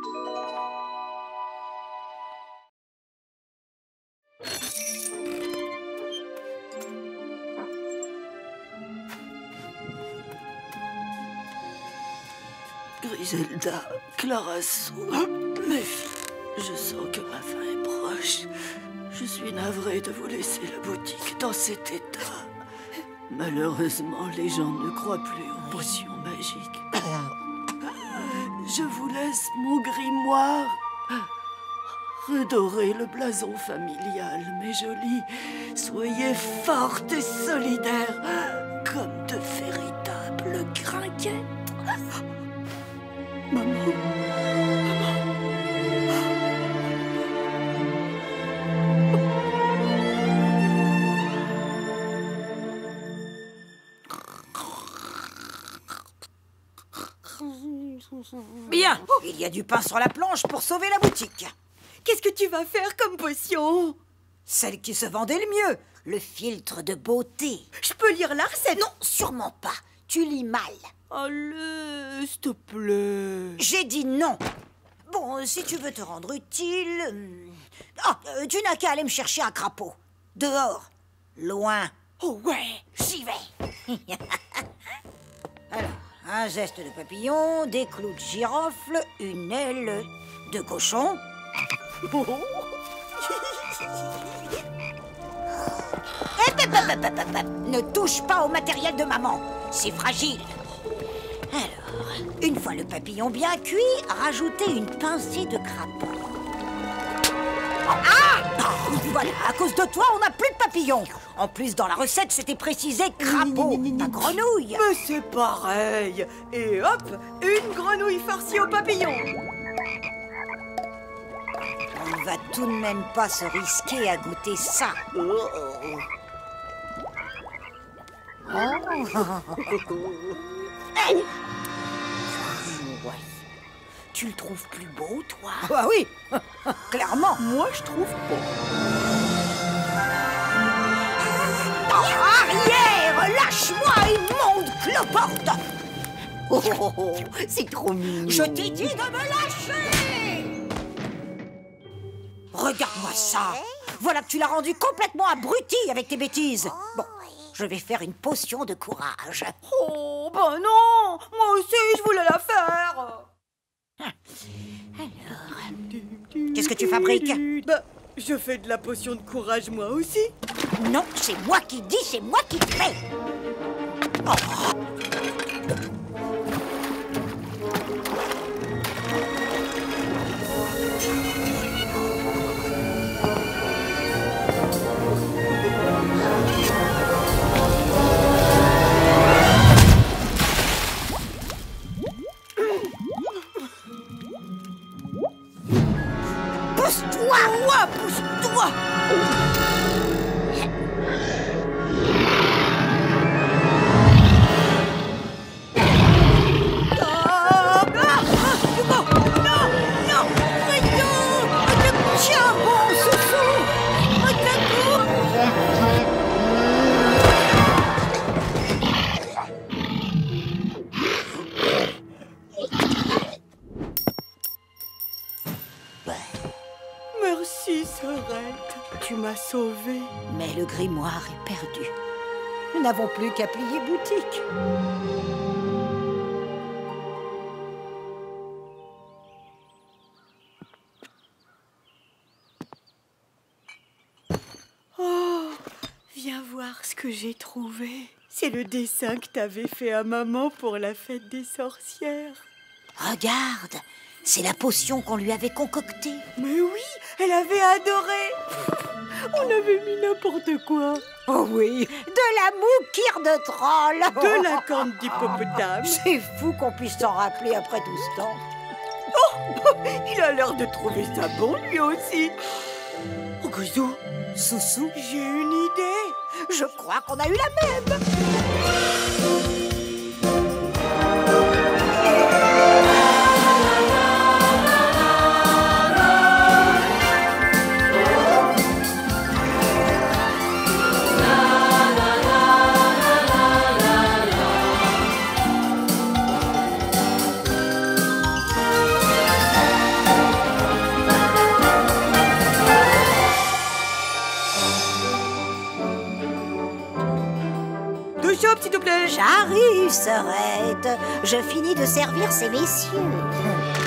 Griselda, Clarasso, mes filles, je sens que ma fin est proche. Je suis navrée de vous laisser la boutique dans cet état. Malheureusement, les gens ne croient plus aux potions magiques. Je vous laisse mon grimoire. Redorez le blason familial, mes jolies. Soyez fortes et solidaires, comme de véritables gringuettes. Maman. Bien, il y a du pain sur la planche pour sauver la boutique. Qu'est-ce que tu vas faire comme potion? Celle qui se vendait le mieux, le filtre de beauté. Je peux lire la recette? Non, sûrement pas. Tu lis mal. Allez, s'il te plaît. J'ai dit non. Bon, si tu veux te rendre utile... tu n'as qu'à aller me chercher un crapaud. Dehors. Loin. Oh ouais, J'y vais. Alors, un geste de papillon, des clous de girofle, une aile de cochon. Ne touche pas au matériel de maman. C'est fragile. Alors, une fois le papillon bien cuit, rajoutez une pincée de crapaud. Voilà, à cause de toi, on n'a plus de papillons. En plus, dans la recette, c'était précisé crapaud, pas grenouille. Mais c'est pareil. Et hop, une grenouille farcie au papillon. On ne va tout de même pas se risquer à goûter ça. Hey. Ouais. Tu le trouves plus beau, toi? Ah oui, clairement. Moi, je trouve pas. Arrière! Lâche-moi, immonde cloporte! Oh, c'est trop mignon. Je t'ai dit de me lâcher! Regarde-moi ça! Voilà que tu l'as rendu complètement abruti avec tes bêtises. Bon, je vais faire une potion de courage. Oh, ben non. Moi aussi, je voulais la faire. Alors, qu'est-ce que tu fabriques? Bah, je fais de la potion de courage moi aussi. Non, c'est moi qui dis, c'est moi qui fais. Oh. Pousse-toi! Pousse-toi! Merci, sœurette. Tu m'as sauvée. Mais le grimoire est perdu. Nous n'avons plus qu'à plier boutique. Oh, viens voir ce que j'ai trouvé. C'est le dessin que t'avais fait à maman pour la fête des sorcières. Regarde, c'est la potion qu'on lui avait concoctée. Mais oui, elle avait adoré. On avait mis n'importe quoi. Oh oui, de la moukire de troll. De la corne d'hippopotame. C'est fou qu'on puisse s'en rappeler après tout ce temps. Oh, il a l'air de trouver ça bon lui aussi. Oh, Gouzou, Soussou, j'ai une idée. je crois qu'on a eu la même. s'il te plaît. J'arrive, sœurette. Je finis de servir ces messieurs.